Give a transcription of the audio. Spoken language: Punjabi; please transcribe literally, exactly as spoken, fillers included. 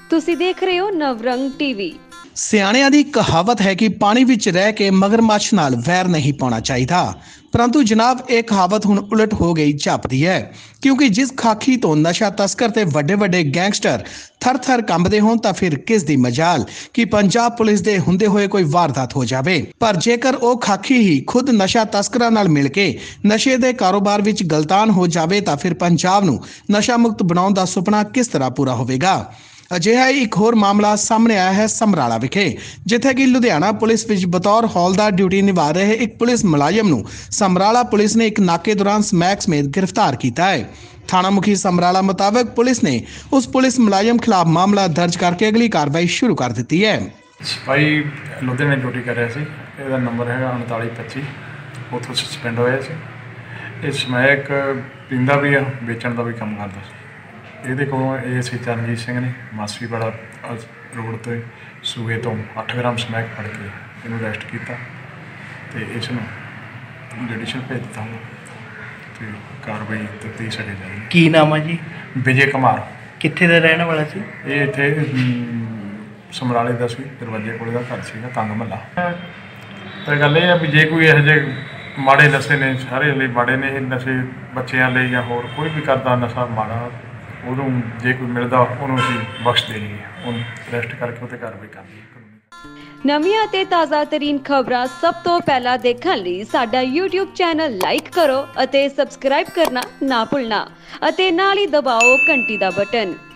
ਤੁਸੀਂ ਦੇਖ ਰਹੇ ਹੋ ਨਵਰੰਗ ਟੀਵੀ। ਸਿਆਣਿਆਂ ਦੀ ਕਹਾਵਤ ਹੈ ਕਿ ਪਾਣੀ ਵਿੱਚ ਰਹਿ ਕੇ ਮਗਰਮੱਛ ਨਾਲ ਵੈਰ ਨਹੀਂ ਪਾਉਣਾ ਚਾਹੀਦਾ, ਪਰੰਤੂ ਜਨਾਬ ਇਹ ਕਹਾਵਤ ਹੁਣ ਉਲਟ ਹੋ ਗਈ ਜਾਪਦੀ ਹੈ, ਕਿਉਂਕਿ ਜਿਸ ਖਾਕੀ ਤੋਂ ਨਸ਼ਾ ਤਸਕਰ ਤੇ ਵੱਡੇ ਵੱਡੇ ਗੈਂਗਸਟਰ ਥਰ-ਥਰ ਕੰਬਦੇ ਹੋਣ ਤਾਂ ਫਿਰ ਕਿਸ ਦੀ ਮਜਾਲ ਕਿ ਪੰਜਾਬ ਪੁਲਿਸ ਦੇ ਹੁੰਦੇ ਹੋਏ ਕੋਈ ਵਾਰਦਾਤ ਹੋ ਜਾਵੇ। ਪਰ ਜੇਕਰ ਉਹ ਖਾਕੀ ਹੀ ਖੁਦ ਨਸ਼ਾ ਤਸਕਰਾਂ ਨਾਲ ਮਿਲ ਕੇ ਨਸ਼ੇ ਦੇ ਕਾਰੋਬਾਰ ਵਿੱਚ ਗਲਤਾਨ ਹੋ ਜਾਵੇ ਤਾਂ ਫਿਰ ਪੰਜਾਬ ਨੂੰ ਨਸ਼ਾ ਮੁਕਤ ਬਣਾਉਣ ਦਾ ਸੁਪਨਾ ਕਿਸ ਤਰ੍ਹਾਂ ਪੂਰਾ ਹੋਵੇਗਾ। ਅਜਿਹਾ ਇੱਕ ਹੋਰ ਮਾਮਲਾ ਸਾਹਮਣੇ ਆਇਆ ਹੈ ਸਮਰਾਲਾ ਵਿਖੇ, ਜਿੱਥੇ ਕਿ ਲੁਧਿਆਣਾ ਪੁਲਿਸ ਵਿੱਚ ਬਤੌਰ ਹੌਲਦਾਰ ਡਿਊਟੀ ਨਿਭਾ ਰਹੇ ਇੱਕ ਪੁਲਿਸ ਮੁਲਾਜ਼ਮ ਨੂੰ ਸਮਰਾਲਾ ਪੁਲਿਸ ਨੇ ਇੱਕ ਨਾਕੇ ਦੌਰਾਨ ਸਮੈਕ ਸਮੇਤ ਗ੍ਰਿਫਤਾਰ ਕੀਤਾ ਹੈ। ਥਾਣਾ ਮੁਖੀ ਸਮਰਾਲਾ ਮੁਤਾਬਕ ਪੁਲਿਸ ਨੇ ਉਸ ਪੁਲਿਸ ਮੁਲਾਜ਼ਮ ਖਿਲਾਫ ਮਾਮਲਾ ਦਰਜ ਕਰਕੇ ਅਗਲੀ ਕਾਰਵਾਈ ਸ਼ੁਰੂ ਕਰ ਦਿੱਤੀ ਹੈ। ਸਿਪਾਹੀ ਲੁਧਿਆਣੇ ਡਿਊਟੀ ਕਰ ਰਿਹਾ ਸੀ, ਇਹਦਾ ਨੰਬਰ ਹੈਗਾ ਉਨਤਾਲੀ ਪੱਚੀ, ਉੱਥੋਂ ਸਸਪੈਂਡ ਹੋਇਆ ਸੀ। ਇਹ ਸਮੈਕ ਪੀਂਦਾ ਵੀ ਆ, ਵੇਚਣ ਦਾ ਵੀ ਕੰਮ ਕਰਦਾ ਸੀ। ਇਹਦੇ ਕੋਲੋਂ ਇਹ ਸੀ ਚਰਨਜੀਤ ਸਿੰਘ ਨੇ ਮਾਸੀ ਵਾਲਾ ਰੋਡ 'ਤੇ ਸੂਏ ਤੋਂ ਅੱਠ ਗ੍ਰਾਮ ਸਮੈਕ ਫੜ ਕੇ ਇਹਨੂੰ ਅਰੈਸਟ ਕੀਤਾ ਅਤੇ ਇਸ ਨੂੰ ਜੁਡੀਸ਼ਲ ਭੇਜ ਦਿੱਤਾ ਅਤੇ ਕਾਰਵਾਈ ਤਫਤੀਸ਼ ਅੱਗੇ ਜਾਰੀ। ਕੀ ਨਾਮ ਹੈ ਜੀ? ਵਿਜੇ ਕੁਮਾਰ। ਕਿੱਥੇ ਦਾ ਰਹਿਣ ਵਾਲਾ ਸੀ? ਇਹ ਇੱਥੇ ਸਮਰਾਲੇ ਦਾ ਸੀ, ਦਰਵਾਜ਼ੇ ਕੋਲ ਦਾ ਘਰ ਸੀਗਾ, ਤੰਗ ਮਹੱਲਾ। ਤਾਂ ਗੱਲ ਇਹ ਆ ਵੀ ਜੇ ਕੋਈ ਇਹੋ ਜਿਹੇ ਮਾੜੇ ਨਸ਼ੇ ਨੇ, ਸਾਰੇ ਲਈ ਮਾੜੇ ਨੇ ਇਹ ਨਸ਼ੇ, ਬੱਚਿਆਂ ਲਈ ਜਾਂ ਹੋਰ ਕੋਈ ਵੀ ਕਰਦਾ ਨਸ਼ਾ ਮਾੜਾ, ਉਹਨੂੰ ਜੇ ਕੋਈ ਮਿਲਦਾ ਉਹਨੂੰ ਅਸੀਂ ਬਖਸ਼ ਦੇਈਏ, ਉਹਨੂੰ ਅਰੈਸਟ ਕਰਕੇ ਉਹਤੇ ਕਾਰਵਾਈ ਕਰਨੀ ਹੈ। ਨਵੀਆਂ ਅਤੇ ਤਾਜ਼ਾ ਤਰੀਨ ਖਬਰਾਂ ਸਭ ਤੋਂ ਪਹਿਲਾਂ ਦੇਖਣ ਲਈ ਸਾਡਾ YouTube ਚੈਨਲ ਲਾਈਕ ਕਰੋ ਅਤੇ ਸਬਸਕ੍ਰਾਈਬ ਕਰਨਾ ਨਾ ਭੁੱਲਣਾ ਅਤੇ ਨਾਲ ਹੀ ਦਬਾਓ ਘੰਟੀ ਦਾ ਬਟਨ।